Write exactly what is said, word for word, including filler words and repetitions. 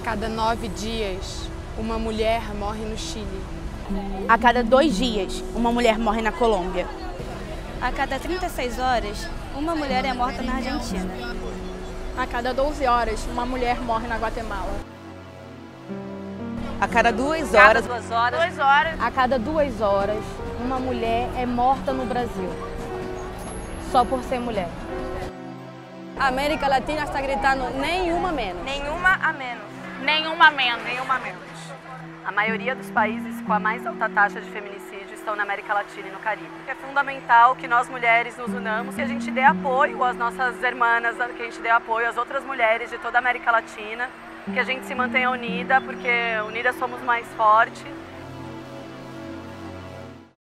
cada nove dias, uma mulher morre no Chile. A cada dois dias, uma mulher morre na Colômbia. A cada trinta e seis horas, uma mulher é morta na Argentina. A cada doze horas, uma mulher morre na Guatemala. A cada duas horas, duas horas, Duas horas. A cada duas horas, uma mulher é morta no Brasil, só por ser mulher. A América Latina está gritando nenhuma menos. Nenhuma a menos. nenhuma menos. Nenhuma menos. A maioria dos países com a mais alta taxa de feminicídio estão na América Latina e no Caribe. É fundamental que nós mulheres nos unamos, que a gente dê apoio às nossas irmãs, que a gente dê apoio às outras mulheres de toda a América Latina, que a gente se mantenha unida, porque unidas somos mais fortes.